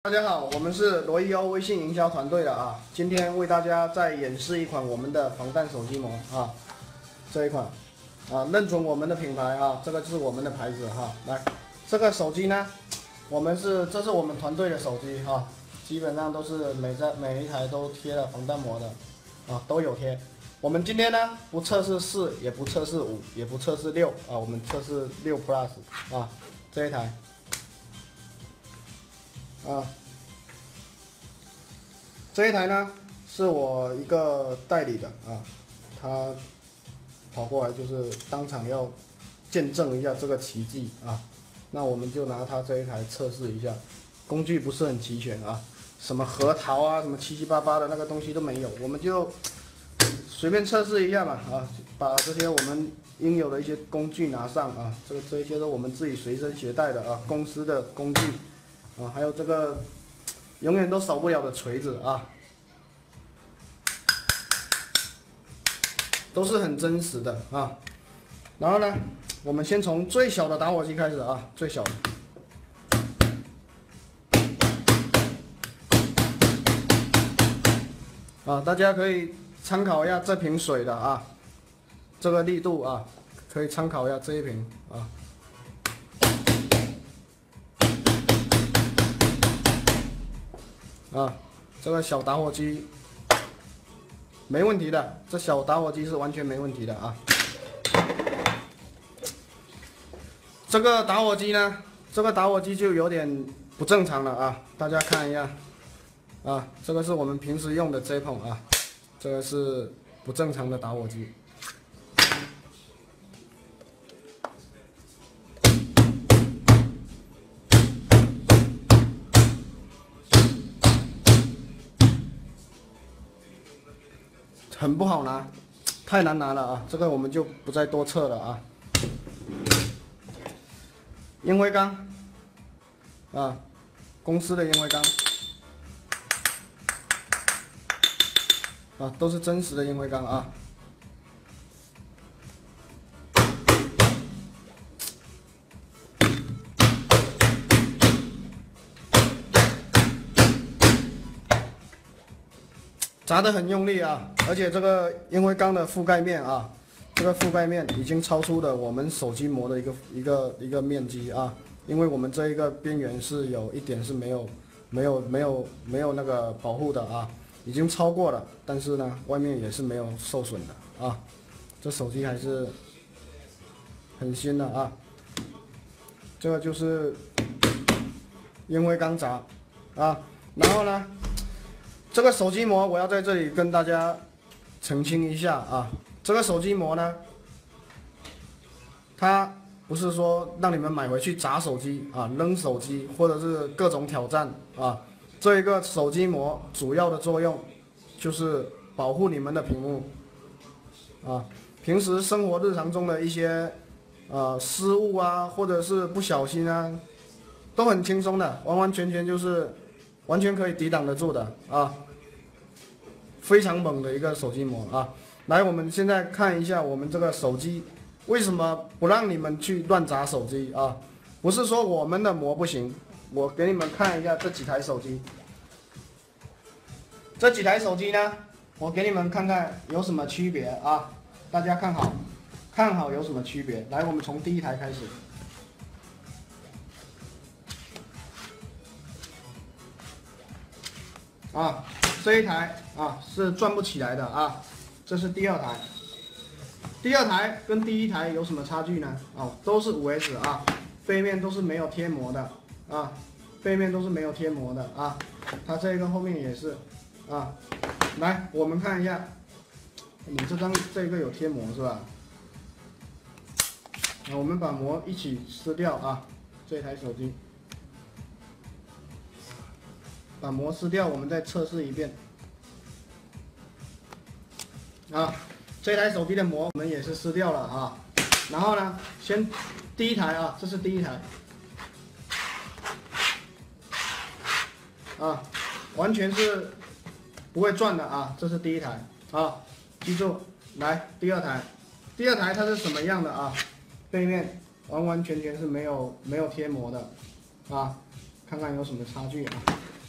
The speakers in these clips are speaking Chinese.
大家好，我们是罗伊欧微信营销团队的啊，今天为大家再演示一款我们的防弹手机膜啊，这一款啊，认准我们的品牌啊，这个是我们的牌子哈。来，这个手机呢，这是我们团队的手机哈，基本上都是每一台都贴了防弹膜的啊，都有贴。我们今天呢，不测试4，也不测试5，也不测试6啊，我们测试6 Plus 啊，这一台。这一台呢是我一个代理的啊，他跑过来就是当场要见证一下这个奇迹啊，那我们就拿他这一台测试一下，工具不是很齐全啊，什么核桃啊，什么七七八八的那个东西都没有，我们就随便测试一下嘛啊，把这些我们应有的一些工具拿上啊，这一些都我们自己随身携带的啊，公司的工具。啊，还有这个永远都少不了的锤子啊，都是很真实的啊。然后呢，我们先从最小的打火机开始啊，最小的。啊，大家可以参考一下这瓶水的啊，这个力度啊，可以参考一下这一瓶啊。啊，这个小打火机没问题的，这小打火机是完全没问题的啊。这个打火机呢，这个打火机就有点不正常了啊，大家看一下啊，这个是我们平时用的 J-Pon 啊，这个是不正常的打火机。很不好拿，太难拿了啊！这个我们就不再多测了啊。烟灰缸啊，公司的烟灰缸啊，都是真实的烟灰缸啊。砸得很用力啊，而且这个烟灰缸的覆盖面啊，这个覆盖面已经超出了我们手机膜的一个面积啊，因为我们这一个边缘是有一点是没有那个保护的啊，已经超过了，但是呢，外面也是没有受损的啊，这手机还是很新的啊，这个就是烟灰缸砸啊，然后呢？这个手机膜我要在这里跟大家澄清一下啊，这个手机膜呢，它不是说让你们买回去砸手机啊、扔手机或者是各种挑战啊，这一个手机膜主要的作用就是保护你们的屏幕啊，平时生活日常中的一些失误啊，或者是不小心啊，都很轻松的，完完全全就是完全可以抵挡得住的啊。非常猛的一个手机膜啊！来，我们现在看一下我们这个手机为什么不让你们去乱砸手机啊？不是说我们的膜不行，我给你们看一下这几台手机。这几台手机呢，我给你们看看有什么区别啊？大家看好有什么区别？来，我们从第一台开始。啊，这一台啊是转不起来的啊，这是第二台。第二台跟第一台有什么差距呢？哦，都是5S 啊，背面都是没有贴膜的啊，背面都是没有贴膜的啊，它这个后面也是啊。来，我们看一下，你这个有贴膜是吧？我们把膜一起撕掉啊，这台手机。把膜撕掉，我们再测试一遍。啊，这台手机的膜我们也是撕掉了啊。然后呢，先第一台啊，这是第一台。啊，完全是不会转的啊，这是第一台啊，记住，来第二台，第二台它是什么样的啊？背面完完全全是没有贴膜的啊，看看有什么差距啊。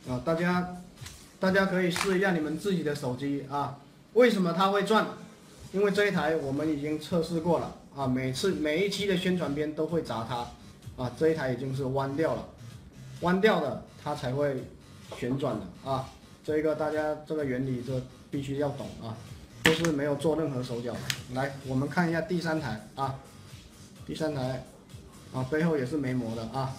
啊，大家可以试一下你们自己的手机啊，为什么它会转？因为这一台我们已经测试过了啊，每一期的宣传片都会砸它啊，这一台已经是弯掉了，弯掉的它才会旋转的啊，这个大家这个原理这必须要懂啊，都是没有做任何手脚的。来，我们看一下第三台啊，第三台啊背后也是没磨的啊，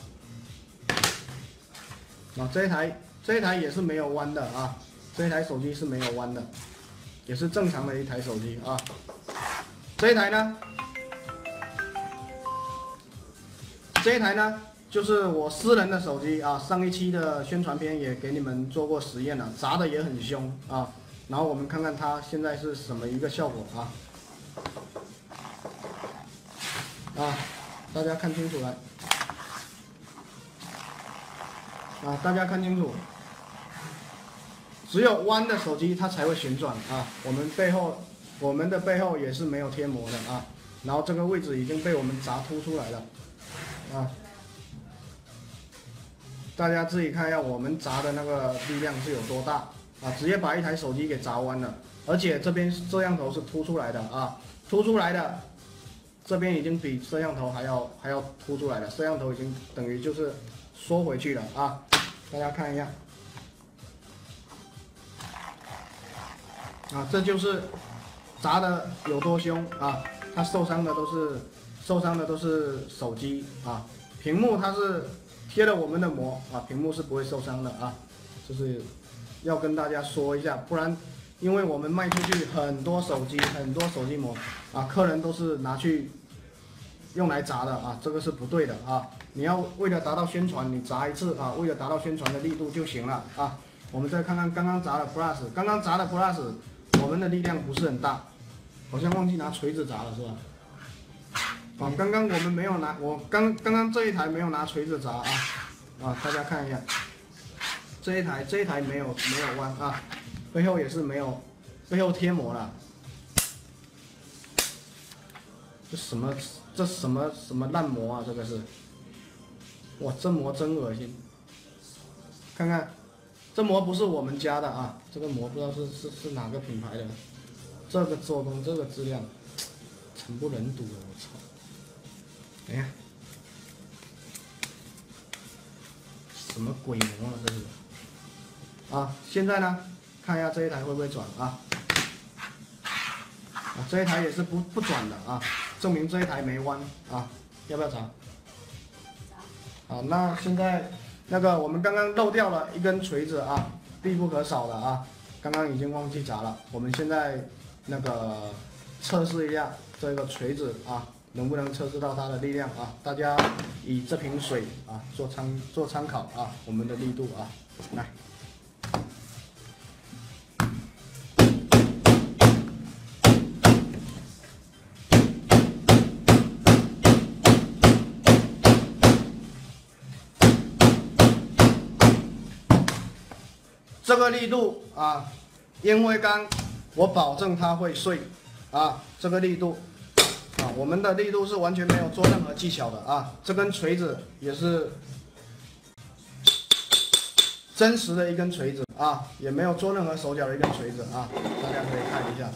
啊这一台也是没有弯的啊，这一台手机是没有弯的。也是正常的一台手机啊，这一台呢，就是我私人的手机啊。上一期的宣传片也给你们做过实验了，砸的也很凶啊。然后我们看看它现在是什么一个效果啊，大家看清楚来啊，大家看清楚。只有弯的手机它才会旋转啊，我们的背后也是没有贴膜的啊，然后这个位置已经被我们砸凸出来了啊，大家自己看一下我们砸的那个力量是有多大啊，直接把一台手机给砸弯了，而且这边摄像头是凸出来的啊，凸出来的这边已经比摄像头还要凸出来了，摄像头已经等于就是缩回去了啊，大家看一下。啊，这就是砸的有多凶啊！它受伤的都是手机啊，屏幕它是贴了我们的膜啊，屏幕是不会受伤的啊，就是要跟大家说一下，不然因为我们卖出去很多手机膜啊，客人都是拿去用来砸的啊，这个是不对的啊！你要为了达到宣传，你砸一次啊，为了达到宣传的力度就行了啊。我们再看看刚刚砸的 Plus， 刚刚砸的 Plus。我们的力量不是很大，好像忘记拿锤子砸了是吧？啊，刚刚我们没有拿，我刚刚这一台没有拿锤子砸啊，大家看一下，这一台没有弯啊，背后也是没有，背后贴膜了，这什么烂膜啊，这个是，哇，这膜真恶心，看看。这膜不是我们家的啊，这个膜不知道是哪个品牌的，这个做工这个质量，惨不忍睹了，我操！哎呀，什么鬼膜啊这是？啊，现在呢，看一下这一台会不会转啊？这一台也是不转的啊，证明这一台没弯啊，要不要砸？好，那现在。那个我们刚刚漏掉了一根锤子啊，必不可少的啊，刚刚已经忘记砸了。我们现在那个测试一下这个锤子啊，能不能测试到它的力量啊？大家以这瓶水啊做参考啊，我们的力度啊，来。这个力度啊，烟灰缸，我保证它会碎啊！这个力度啊，我们的力度是完全没有做任何技巧的啊！这根锤子也是真实的一根锤子啊，也没有做任何手脚的一根锤子啊，大家可以看一下。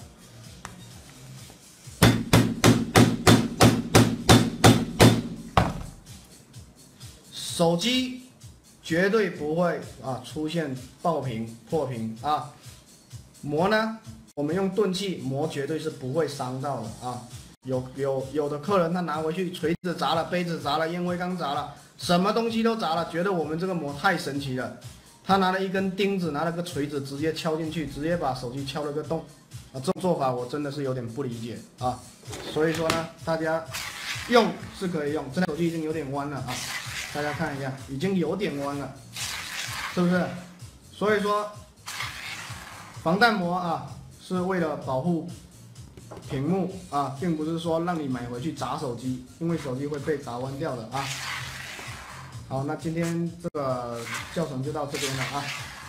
手机绝对不会啊出现爆屏破屏啊，膜呢，我们用钝器膜绝对是不会伤到的啊。有的客人他拿回去锤子砸了，杯子砸了，烟灰缸砸了，什么东西都砸了，觉得我们这个膜太神奇了。他拿了一根钉子，拿了个锤子，直接敲进去，直接把手机敲了个洞啊！这种做法我真的是有点不理解啊。所以说呢，大家用是可以用，这台手机已经有点弯了啊。大家看一下，已经有点弯了，是不是？所以说，防弹膜啊，是为了保护屏幕啊，并不是说让你买回去砸手机，因为手机会被砸弯掉的啊。好，那今天这个教程就到这边了啊。